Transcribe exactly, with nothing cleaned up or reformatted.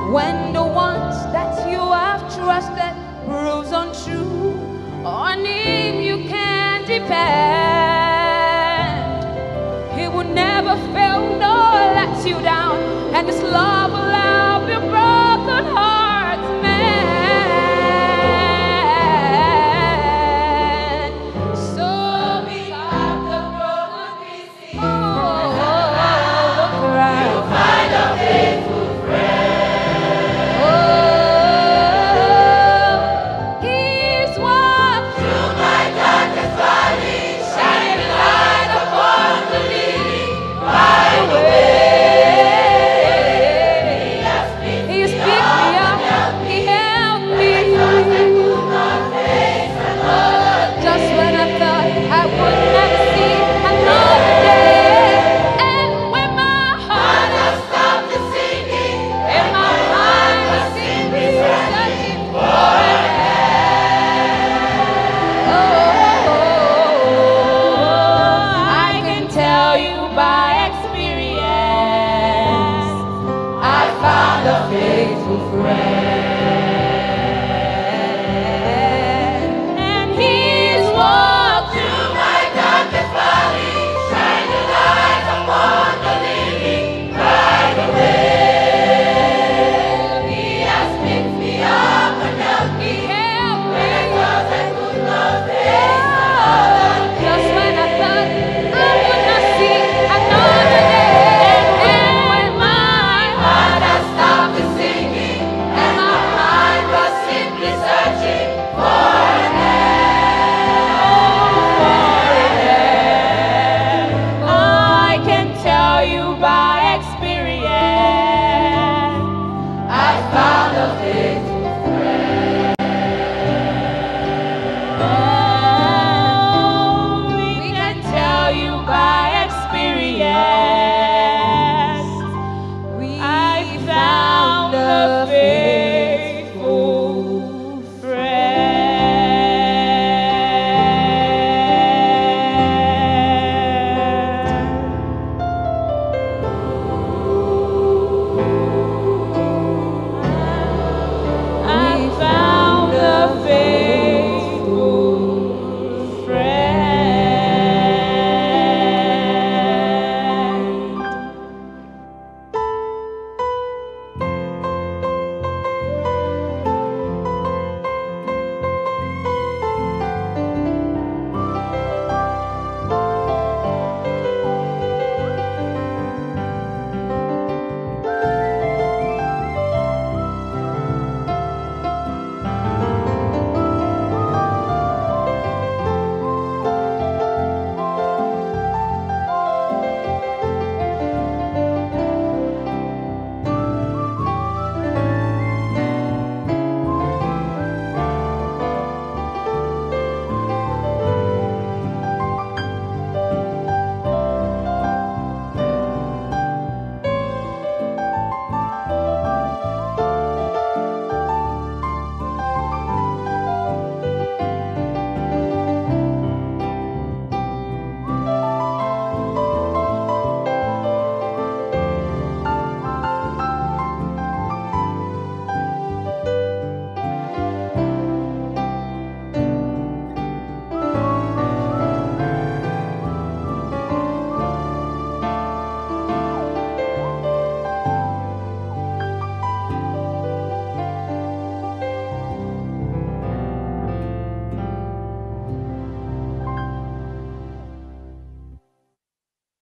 When the ones that you have trusted proves untrue, on him you can depend. He will never fail nor let you down, and his love will help your broken heart mend. So we have the broken pieces. Oh, look around. You'll find a faithful friend. Oh, he's what through my darkest valley, shining light upon the leading by the way. He has picked me up, he helped me. Just when I thought I would never see another day, and when my heart has stopped the singing, and my mind was simply searching for an end. Oh, I can tell you by experience, I found a faithful friend.